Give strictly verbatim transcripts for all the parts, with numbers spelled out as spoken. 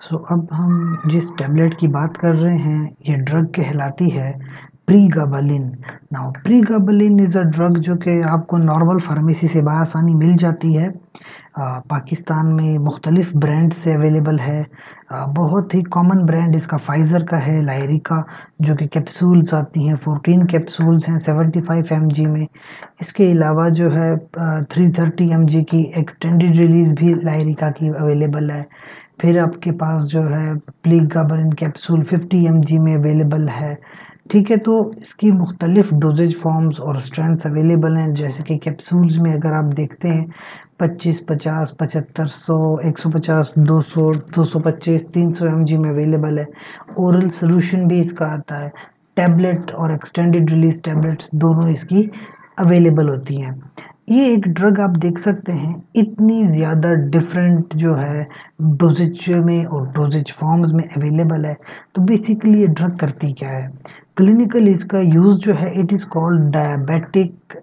सो अब हम जिस टैबलेट की बात कर रहे हैं ये ड्रग कहलाती है pregabalin. Now pregabalin is a drug जो कि आपको नॉर्मल फार्मेसी से बआसानी मिल जाती है। आ, पाकिस्तान में मुख्तलिफ ब्रांड से अवेलेबल है। आ, बहुत ही कॉमन ब्रांड इसका फाइज़र का है, लायरिका, जो कि कैप्सूल्स आती हैं, फोर्टीन कैप्सूल्स हैं सेवेंटी फाइव एम जी में। इसके अलावा जो है थ्री थर्टी एम जी की एक्सटेंडेड रिलीज़ भी लायरिका की अवेलेबल है। फिर आपके पास जो है pregabalin capsule fifty M G में अवेलेबल है। ठीक है, तो इसकी मुख्तलिफ डोजेज फॉर्म्स और स्ट्रेंथ्स अवेलेबल हैं। जैसे कि कैप्सूल्स में अगर आप देखते हैं पच्चीस, पचास, पचहत्तर, सौ, एक सौ पचास, दो सौ, दो सौ पच्चीस, तीन सौ एम जी में अवेलेबल है। ओरल सोल्यूशन भी इसका आता है। टैबलेट और एक्सटेंडेड रिलीज टैबलेट्स दोनों इसकी अवेलेबल होती हैं। ये एक ड्रग आप देख सकते हैं इतनी ज़्यादा डिफरेंट जो है डोजेज में और डोजेज फॉर्म्स में अवेलेबल है। तो बेसिकली ये ड्रग करती क्या है? क्लिनिकल इसका यूज़ जो है it is called diabetic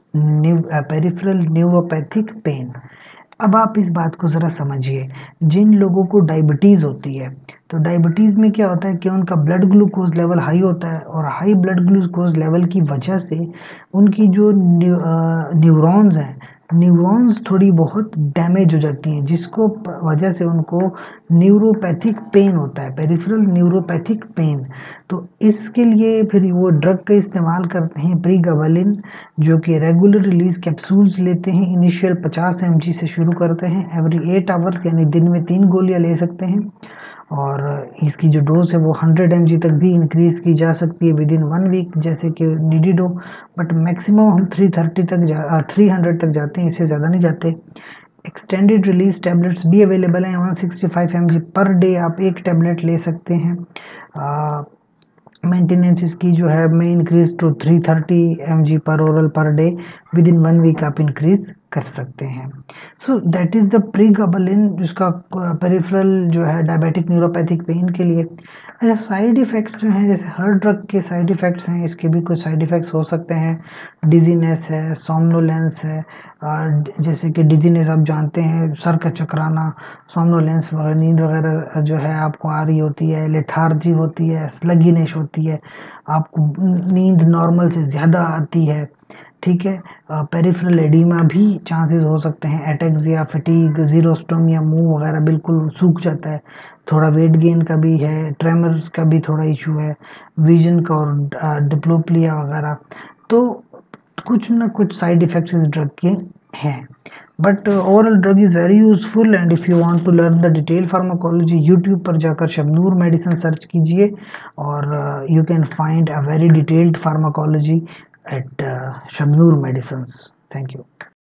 peripheral neuropathic pain. अब आप इस बात को ज़रा समझिए, जिन लोगों को डायबिटीज़ होती है तो डायबिटीज़ में क्या होता है कि उनका ब्लड ग्लूकोज लेवल हाई होता है और हाई ब्लड ग्लूकोज लेवल की वजह से उनकी जो न्यूरॉन्स हैं न्यूरॉन्स थोड़ी बहुत डैमेज हो जाती हैं, जिसको वजह से उनको न्यूरोपैथिक पेन होता है, पेरिफेरल न्यूरोपैथिक पेन। तो इसके लिए फिर वो ड्रग का इस्तेमाल करते हैं प्रीगाबालिन, जो कि रेगुलर रिलीज कैप्सूल्स लेते हैं। इनिशियल पचास एम जी से शुरू करते हैं, एवरी एट आवर्स यानी दिन में तीन गोलियां ले सकते हैं। और इसकी जो डोज है वो हंड्रेड एम जी तक भी इंक्रीज़ की जा सकती है विद इन वन वीक, जैसे कि निडिडो। बट मैक्सिमम हम थ्री थर्टी तक जा थ्री हंड्रेड तक जाते हैं, इससे ज़्यादा नहीं जाते। एक्सटेंडेड रिलीज टैबलेट्स भी अवेलेबल हैं, one sixty five M G per day आप एक टैबलेट ले सकते हैं। मेंटेनेंस इसकी जो है मैं increase to three thirty M G per oral per day, within one week आप इंक्रीज कर सकते हैं। So that is the pregabalin, जिसका पेरिफेरल जो है डायबिटिक न्यूरोपैथिक पेन के लिए। अच्छा, साइड इफ़ेक्ट्स जो हैं जैसे हर ड्रग के साइड इफ़ेक्ट्स हैं, इसके भी कुछ साइड इफ़ेक्ट्स हो सकते हैं। डिजीनेस है, सोमनोलेंस है, जैसे कि डिजीनेस आप जानते हैं सर का चकराना, सोमनोलेंस वगैरह नींद वगैरह जो है आपको आ रही होती है, लेथार्जी होती है, स्लगीनेस होती है, आपको नींद नॉर्मल से ज़्यादा आती है। ठीक है, पेरिफेरल एडीमा भी चांसेस हो सकते हैं, एटेक्सिया, फटीग, जीरोस्टोमिया, मुंह वगैरह बिल्कुल सूख जाता है। थोड़ा वेट गेन का भी है, ट्रेमर्स का भी थोड़ा इशू है, विजन का और डिप्लोप्लिया वगैरह। तो कुछ ना कुछ साइड इफ़ेक्ट्स इस ड्रग के हैं। But overall drug is very useful. And if you want to learn the detail pharmacology, YouTube पर जाकर शबनूर मेडिसिन सर्च कीजिए और you can find a very detailed pharmacology at Shabnoor medicine. Thank you.